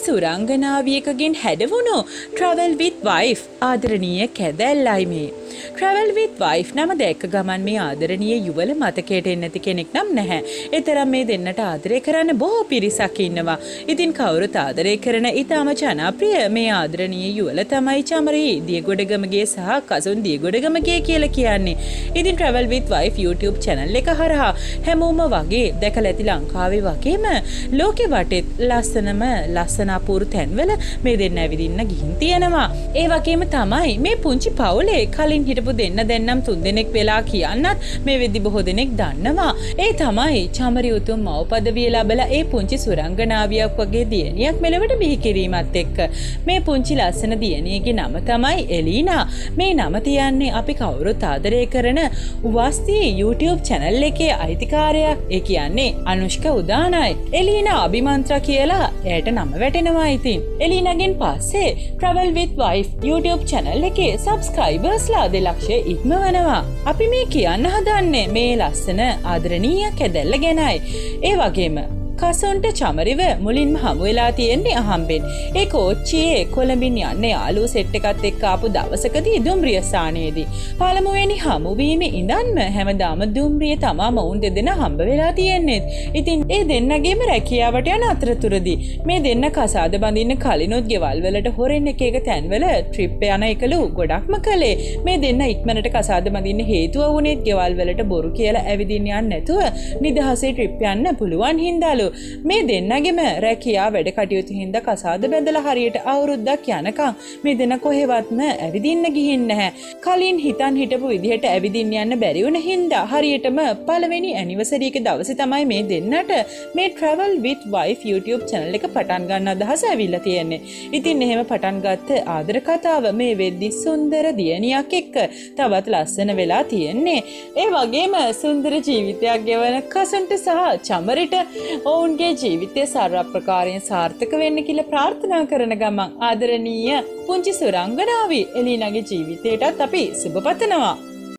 සුරංගනාවියකගෙන් හැඩවුණු Travel with Wife ආදරණීය කැදැල්ලයි මේ. Travel with Wife නම දැක්ක ගමන් මේ ආදරණීය යුවල මතකයට එන්නේ නැති කෙනෙක් නම් නැහැ. ඒ තරම් මේ දෙන්නට ආදරය කරන්න බොහෝ පිරිසක් ඉන්නවා. ඉතින් කවුරුත් ආදරය කරන ඊටම ජනප්‍රිය මේ ආදරණීය යුවල තමයි චමරී දියගොඩගමගේ සහ කසුන් දියගොඩගමගේ කියලා කියන්නේ. ඉතින් Travel with Wife YouTube channel එක හරහා හැමෝම වගේ දැකලා ඇති ලංකාවේ වගේම ලෝකෙ වටෙත් ලස්සන අපූර්ව තැන්වල මේ දෙන්න ඇවිදින්න ගිහින් තියෙනවා. ඒ වගේම තමයි මේ පුංචි පවුලේ කලින් හිටපු දෙන්න දැන්නම් 3 දෙනෙක් වෙලා කියන්නත් මේ වෙද්දි බොහෝ දෙනෙක් දන්නවා. ඒ තමයි චමරි උතුම් මව් පදවිය ලැබලා ඒ පුංචි සුරංගනාවියක් වගේ දියණියක් මෙලවට බිහි කිරීමත් එක්ක මේ පුංචි ලස්සන දියණියගේ නම තමයි එලිනා. මේ නම තියන්නේ අපි කවුරුත් ආදරය කරන උවස්ති YouTube channel එකේ අයිතිකාරයා. ඒ කියන්නේ අනුෂ්ක උදානයි. එලිනා අභිමන්ත්‍රා කියලා එයාට නම වැටෙනවා. ඉතින් එලිනාගෙන් පස්සේ Travel with Wife YouTube channel එකේ subscribersලා 2 ලක්ෂය ඉක්මවනවා. අපි මේ කියන්න හදන්නේ මේ ලස්සන ආදරණීය කැදැල්ල ගැනයි. ඒ වගේම කසොන්ට චමරිව මුලින්ම හමු වෙලා තියෙන්නේ අහම්බෙන්. ඒ කෝච්චියේ කොළඹින් යන්නේ යාළුවෝ සෙට් එකත් එක්ක ආපු දවසකදී දුම්රිය ස්ථානයේදී. පළමුවෙනි හමුවීමේ ඉඳන්ම හැමදාම දුම්රිය තමා මොවුන් දෙදෙනා හම්බ වෙලා තියෙන්නේ. ඉතින් ඒ දෙන්නගේම රැකියාවට යන අතරතුරදී මේ දෙන්න කසාද බඳින්න කලිනුත් ගෙවල් වලට හොරෙන් එක තැන්වල ට්‍රිප් යන එකලු ගොඩක්ම කළේ. මේ දෙන්න ඉක්මනට කසාද බඳින්න හේතුව වුණේ ගෙවල් වලට බොරු කියලා ඇවිදින්න යන්න නැතුව නිදහසේ ට්‍රිප් යන්න පුළුවන් හින්දාලු. මේ දෙන්නගෙම රැකියා වැඩ කටයුතු හින්දා කසාද බැඳලා හරියට අවුරුද්දක් යනකම් මේ දෙන්න කොහෙවත්ම ඇවිදින්න ගිහින් නැහැ. කලින් හිතන් හිටපු විදිහට ඇවිදින්න යන්න බැරි වුණ හින්දා හරියටම පළවෙනි ඇනිවර්සරි එක දවසේ තමයි මේ දෙන්නට මේ Travel with Wife YouTube channel එක පටන් ගන්න අදහස ඇවිල්ලා තියෙන්නේ. ඉතින් එහෙම පටන් ගත්ත ආදර කතාව මේ වෙද්දි සුන්දර දියණියක් එක්ක තවත් ලස්සන වෙලා තියෙන්නේ. ඒ වගේම සුන්දර ජීවිතයක් ගෙවන කසන්ට සහ චමරිට ඔවුන්ගේ ජීවිතය සර්ව ප්‍රකාරයෙන් සාර්ථක වෙන්න කියලා ප්‍රාර්ථනා කරන ගමන් ආදරණීය පුංචි සුරංගනාවී එලිනාගේ ජීවිතයටත් අපි සුබ පතනවා.